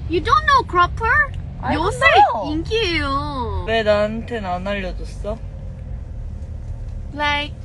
You don't know Cropper? I 요새 don't know. 인기예요. 왜 나한텐 안 알려줬어? Like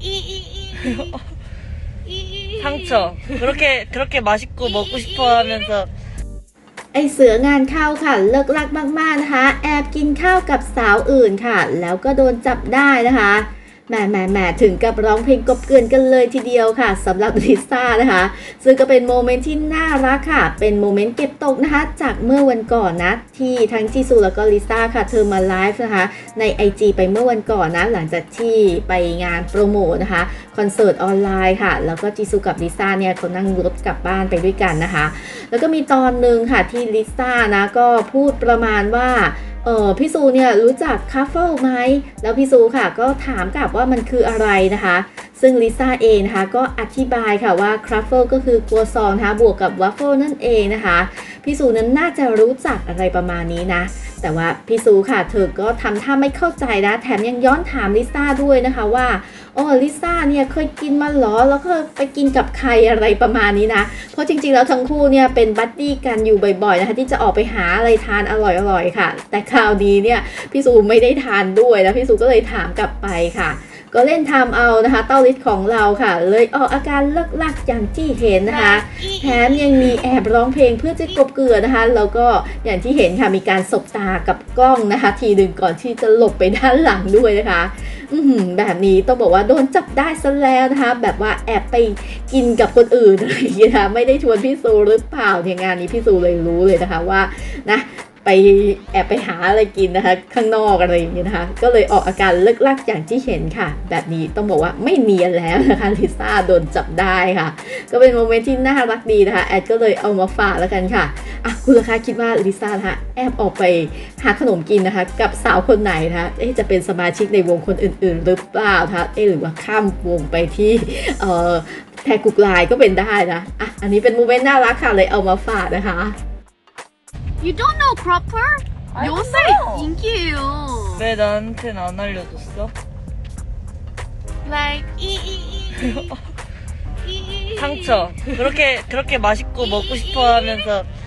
상처. 그렇게 맛있고 먹고 싶어 하면서 ไอเสืองานเข้าค่ะเลิกลักมากๆนะคะแอบกินข้าวกับสาวอื่นค่ะแล้วก็โดนจับได้นะคะแหมถึงกับร้องเพลงกบเกลื่อนกันเลยทีเดียวค่ะสำหรับลิซ่านะคะซึ่งก็เป็นโมเมนต์ที่น่ารักค่ะเป็นโมเมนต์เก็บตกนะคะจากเมื่อวันก่อนนะที่ทั้งจีซูแล้วก็ลิซ่าค่ะเธอมาไลฟ์นะคะใน IG ไปเมื่อวันก่อนนะหลังจากที่ไปงานโปรโมทนะคะคอนเสิร์ตออนไลน์ค่ะแล้วก็จีซูกับลิซ่าเนี่ยเขานั่งรถกลับบ้านไปด้วยกันนะคะแล้วก็มีตอนหนึ่งค่ะที่ลิซ่านะก็พูดประมาณว่าพี่ซูเนี่ยรู้จักคัฟเฟิลไหมแล้วพี่ซูค่ะก็ถามกลับว่ามันคืออะไรนะคะซึ่งลิซ่าเองนะคะก็อธิบายค่ะว่าคัฟเฟิลก็คือครัวซองนะคะบวกกับวัฟเฟิลนั่นเองนะคะพี่ซูนั้นน่าจะรู้จักอะไรประมาณนี้นะแต่ว่าพี่ซูค่ะเธอก็ทำท่าไม่เข้าใจนะแถมยังย้อนถามลิซ่าด้วยนะคะว่าลิซ่าเนี่ยเคยกินมาหรอแล้วก็ไปกินกับใครอะไรประมาณนี้นะเพราะจริงๆแล้วทั้งคู่เนี่ยเป็นบัดดี้กันอยู่บ่อยๆนะคะที่จะออกไปหาอะไรทานอร่อยๆค่ะแต่คราวนี้เนี่ยพี่ซูไม่ได้ทานด้วยนะพี่ซูก็เลยถามกลับไปค่ะก็เล่นทำเอานะคะเต้าลิศของเราค่ะเลยออกอาการเลิกลักอย่างที่เห็นนะคะแถมยังมีแอบร้องเพลงเพื่อจะกลบเกลื่อนนะคะแล้วก็อย่างที่เห็นค่ะมีการสบตากับกล้องนะคะทีหนึ่งก่อนที่จะหลบไปด้านหลังด้วยนะคะแบบนี้ต้องบอกว่าโดนจับได้ซะแล้วนะคะแบบว่าแอบไปกินกับคนอื่นอะไรอย่างเงี้ยนะคะไม่ได้ชวนพี่ซูหรือเปล่าเนี่ยงานนี้พี่ซูเลยรู้เลยนะคะว่านะไปแอบไปหาอะไรกินนะคะข้างนอกอะไรอย่างเงี้ยนะคะก็เลยออกอาการเลิกลักอย่างที่เห็นค่ะแบบนี้ต้องบอกว่าไม่เนียนแล้วนะคะลิซ่าโดนจับได้ค่ะก็เป็นโมเมนต์ที่น่ารักดีนะคะแอดก็เลยเอามาฝากแล้วกันค่ะคุณราคาคิดว่าลิซ่านะคะแอบออกไปหาขนมกินนะคะกับสาวคนไหนนะคะจะเป็นสมาชิกในวงคนอื่นๆหรือเปล่านะคะหรือว่าข้ามวงไปที่แพรกุกไลน์ก็เป็นได้นะอันนี้เป็นโมเมนต์น่ารักค่ะเลยเอามาฝากนะคะ You don't know Cropper? I don't 요새 know. 인기예요. 왜 나한텐 안 알려줬어? Like 상처. 그렇게 맛있고 먹고 싶어 하면서